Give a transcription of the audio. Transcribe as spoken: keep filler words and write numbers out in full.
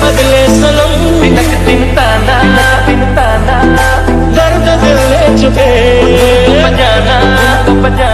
बदले सनम तिनक दिन ताना दिन ताना दर्द दिल ले चुके बजाना बजाना